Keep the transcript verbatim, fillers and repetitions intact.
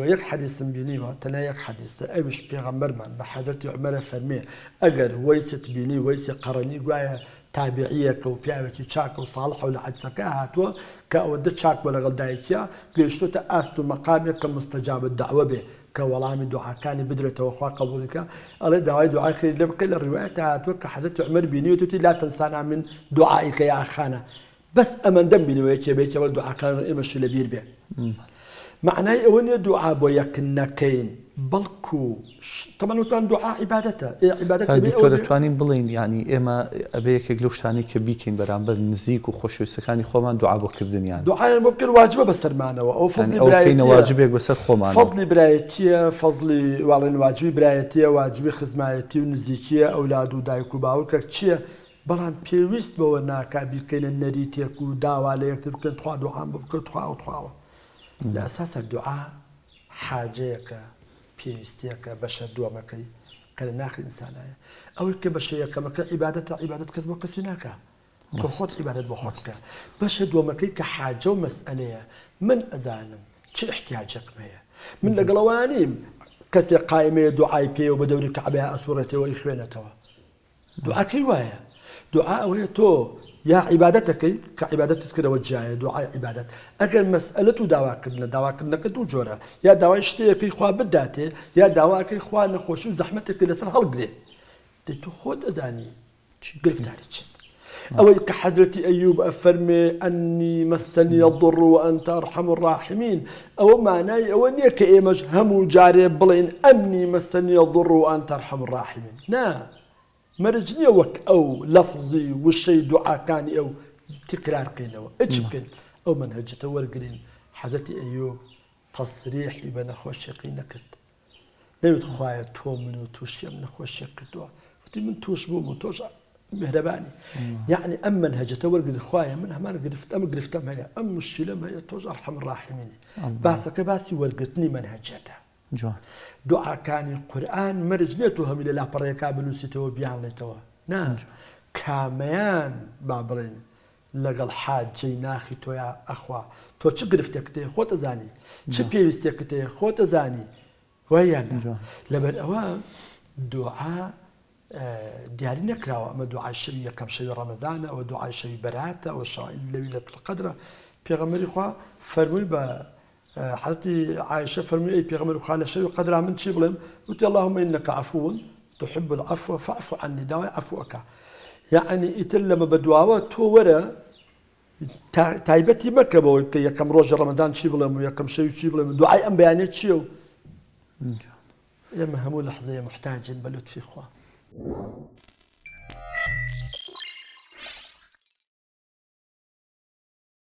يك حديث بيني وتلا يك حديث أيش بيغمر من بحضرت عمر فرمي أجر ويست بيني ويس قرني جوايا تابعية كوبيعتي شاك وصالح ولا حد سكاها تو كأود شاك ولا غلدايتيا قيشتو تأستو مقامي كمستجاب الدعوة به كولامي دعاء كان بدرته وأخوة قبولك الله دعاء دعاء خير لبقى الروايات هاتو كحضرت عمر بيني وتوتي لا تنسانا من دعائك يا أخانا بس أمن دم بيني ويتي بيتي والدعاء كان إمش لبير به معناه أوني دعاء بوياكنا كين بلكو طبعا وتان دعاء عبادته عبادته دكتور توانين بلين يعني إما أبيك يقولوش تاني كبيكين برامبر نزيك وخش وسكاني خومان دعاء بكردن يعني دعاء ممكن واجبه بس معنا أو فضل يعني برايتي واجبك بس خومان فضل برايتي فضل والله واجبي برايتي واجبي خدماتي ونزيكيه أولاد ودايكو باوك كتشي بلان بيويست بونا كابيكين النريتيك ودعوة ليكتب كنت تخوا دعاء بكرة تخوا أو تخوا لأساس الدعاء حاجيك بيستيك بشر دوامكي كان ناخذ إنسانية أو كبشريك مك عبادة عبادة كسب كسيناك كخوت عبادة بخوتك بشر دوامكي كحاجة ومسألة من أذان شو احتياجك مية من القلواني كسي قائمة دعاء بي وبدوري كعبها أسورته وإخوانته دعاء كيوايا دعاء وهي تو يا عبادتك كعبادتك كده وجهها دعاء عبادات أجل مسألة دعوة كنا دعوة كنا كده وجورة يا دعوة اشتيك إخوة بداته يا دعوة إخوة نخوش وزحمتك اللي صار هالقلي تأخذ أذاني قلت عليك أو كحضرة أيوب أفرمي أني مسني الضر وأنت أرحم الراحمين أو معناه أو أني كإيمج هم جاري بلين أني مسني الضر وأنت أرحم الراحمين نعم مرجني وك أو لفظي والشيء دعاء كان أو تكرار قينه إيش كنت أو منهج تورقين حضرتي أيوب تصريح ابن خوش قينه كنت نبي تخايا تو منو توش من خوش كتوا فتي من توش بو من توش مهرباني يعني أم منهج تورقين خوايا منها ما نقرفت أم قرفت أم هي أم الشلم هي توج أرحم الراحمين باسك باسي ورقتني منهجتها جوان دعاء كان القرآن مرجنيته هم إلى الله بريكا بلوسيته بيانته نعم كاميان بابرين لقل حاج جيناخي تو يا أخوة تو تشقرفتك تي خوت زاني تشبيستك تي خوت زاني ويانا لبن أوان دعاء ديالي نكراو أما دعاء الشرية كم شيء رمضان أو دعاء الشيء براته أو الشيء ليلة القدر بيغمري خوا فرمي با حضرتي عائشة فرمي أي بيغمر خالة شيء وقدر من شيء بلهم قلت اللهم إنك عفو تحب العفو فاعف عني داوي عفوك يعني إتلما بدواوة تو ورا تايبتي مكة بوي يكم روج رمضان شيء بلهم ويكم شيء شيء بلهم دعاء أم بيانات شيء يا مهمو لحظة محتاج بلوت في إخوة